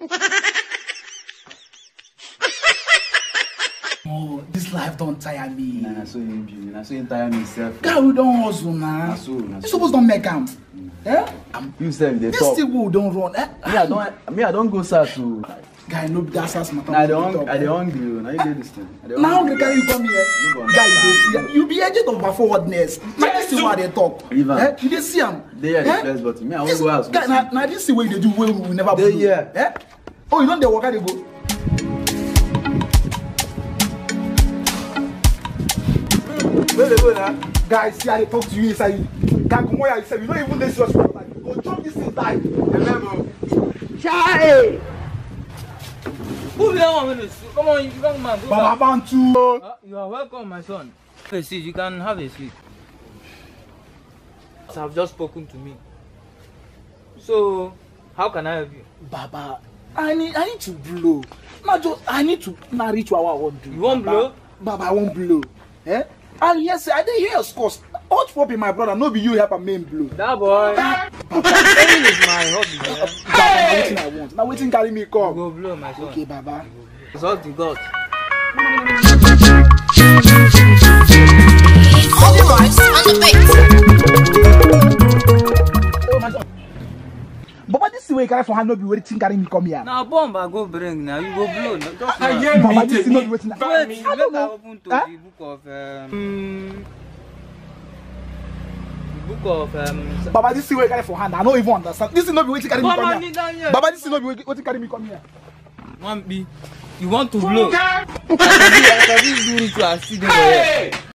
Oh, this life don't tire me. Nah, so you be. Nah, so you tire me self. Guy, we don't hustle now. Nah, so. You suppose don't make am. Eh? You self they This talk. thing we don't run. Eh? Me I don't go start to. Guy, no that's matter. Nah, I don't hungry. Now you do this thing. Now hungry carry you come here. You go Guy, you dey see. You be agent of forwardness. Now this is what they talk. Leave am. Eh? You dey see am. They are the first but me I won't go out. Guy, now this is what they do wey we never They do. here. Eh? Oh, you know the worker they go. Where they go now? Guys, see how they talk to you inside. Guy, come here yourself. You don't even dey serious. Go jump this inside. Remember. Chai! Who the one with this? Come on, you young man. Go Baba back. Bantu. You are welcome, my son. Have a seat. You can have a seat. So I've just spoken to me. So, how can I help you? Baba, I need to blow. Not just I need to not reach what I want to do. You want blow? Baba, I won't blow. Eh? And yes, I didn't hear your scores. Hot pop in my brother, no be you help a main blow. That boy. Playing is my hobby. Baba, now waiting I want. Now waiting carry me come. Go blow, my son. Okay, Baba. It's all the God. All the rights on the Oh my God. Baba, this is where you carry for hand no be waiting carry me come here. Now bomb I go bring now. You go blow. No, just Baba, this is not waiting. wait. I don't Let I know. open to Huh? the book of Baba, this is where you carry for hand. I don't even understand. This is not be waiting carry me Baba, come kneel here. down here. Baba, this is not be waiting carry me come here. One B. You want to blow? I can do it to assist them for you.